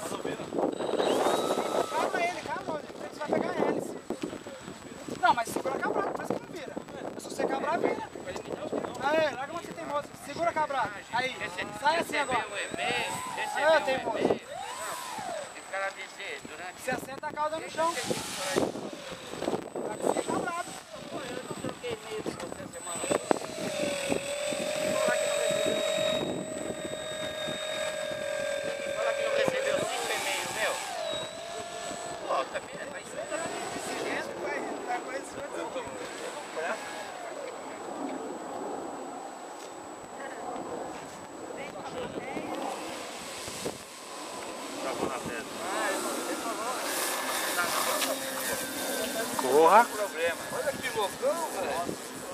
Calma ele, calma. Você vai pegar a hélice. Não, mas segura a cabrada, por isso que não vira. Se você cabrar, vira. Aí, larga uma que tem moço. Segura a cabrada. Aí, sai assim agora. Aí, tem moço. Você assenta a cauda no chão. Tá com você cabrado. Eu não troquei meio de você semana. Fala que não recebeu 5 e-mails meu. Pô, tá vendo? Mas isso é desse jeito, vai com esse outro. Corra. Olha que loucão, velho.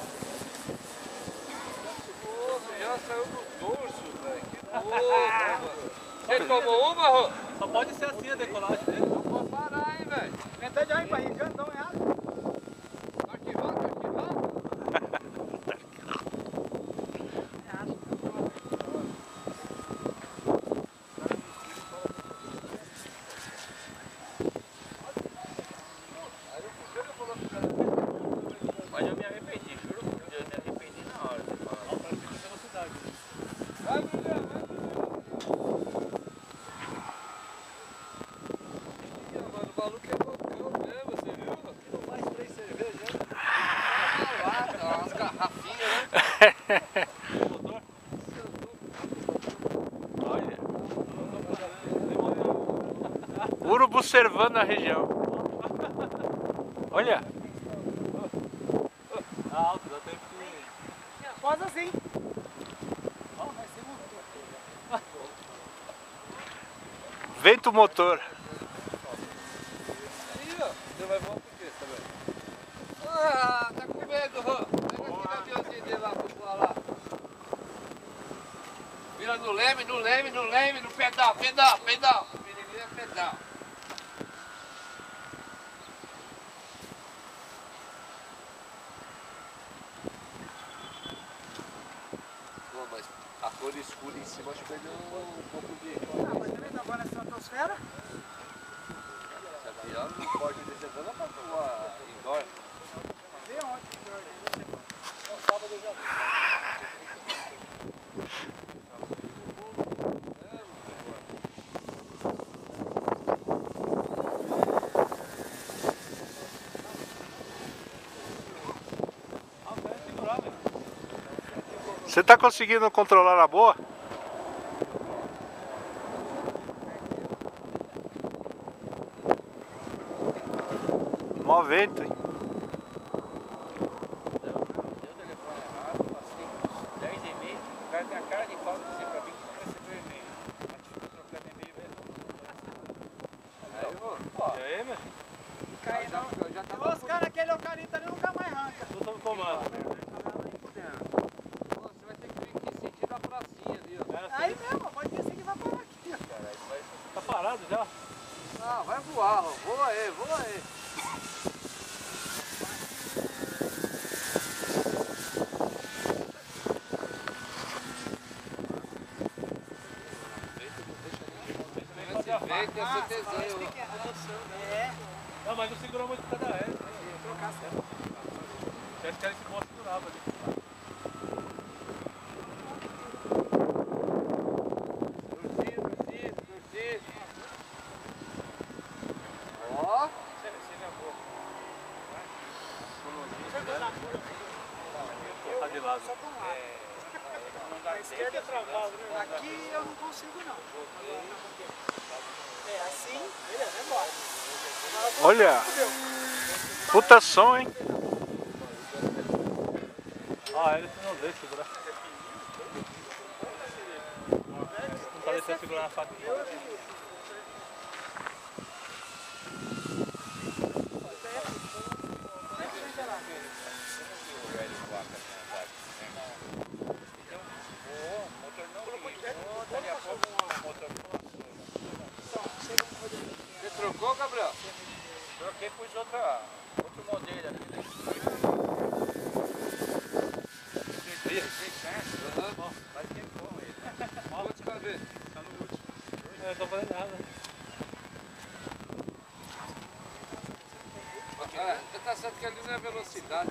Nossa, já saiu do dorso, velho. Que louco. Ele tomou uma, Rô? Só pode ser assim a decolagem dele. Não pode parar, hein, velho. Ventando de ar para Ricardo, não é errado. Tá arquivado, tá arquivado. Mas eu me arrependi, juro por Deus, me arrependi na hora de falar. Vai, Bruno, vai, Bruno. Ih, mano, o maluco é loucão mesmo, você viu? Mais 3 cervejas. Ah, umas garrafinhas, né? Olha. Urubu servando a região. Olha. Tá alto, dá tempo que... Faz assim. Vento motor. Aí, ó. Você vai voar por quê também? Ah, tá com medo, Rô. Pega aquele aviãozinho dele lá pro voar lá. Vira no leme, no leme, no leme, no pedal, pedal, pedal. O perigo é pedal. Pô, mas a cor escura em cima acho que perdeu um pouco de... Ah, mas também tá bom na estratosfera. Esse avião não pode descer, não dá pra voar indoor. Vê onde. Você tá conseguindo controlar na boa? Mó vento, hein? Deu o telefone errado, passei 10 e-mails. O cara tem a cara de pau de dizer pra mim que não recebeu e-mail. Mas ficou trocando e-mail mesmo. Aí, Rô. E aí, meu? Cai não. Já tava... Os caras, aquele eucalipto ali nunca mais arranca. Tô no comando. Pô, você vai ter que vir aqui sentido a pracinha ali, ó. Aí mesmo, pode ser assim que vai parar aqui. Tá parado já? Não, vai voar, Rô. Voa aí, voa aí. Esse vento ia ser desenho. É. Não, mas não segurou muito por causa da hélice. Trocar certo. Se acho que era esse bom segurava ali. Torcido. Ó. Tá de lado. Só pra um lado. A esquerda é travado, né? Aqui eu não consigo não. É assim, beleza, vai embora. Olha. Puta som, hein? Ah, ele não deixa segurar. Não tá deixando segurar na faca. Você trocou, Gabriel? Troquei, pus outro modelo aqui. Né? Aham. Vai ter como ele. Quantos cabeças? Eu não tô fazendo nada. É, tá certo que ali não é velocidade.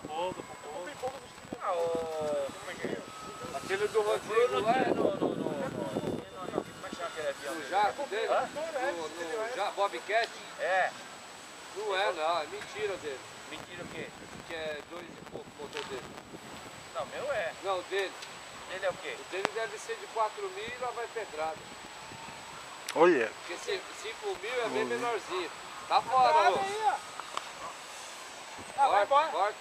Ah, como é que é? Aquele do Rodrigo lá é Como é que chama aquele avião? no jato dele, no Bobcat. É. Não é não, é mentira dele. Mentira o quê? Que é 2 e pouco o motor dele. Não, meu é. Não, dele. Ele é o quê? O dele deve ser de 4.000 e lá vai pedrada. Olha. Porque 5.000 é bem menorzinho. Tá fora, ô. aí, ó. Ah, vai embora. Corta.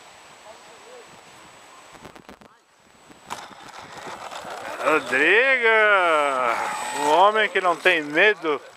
Rodrigo! Um homem que não tem medo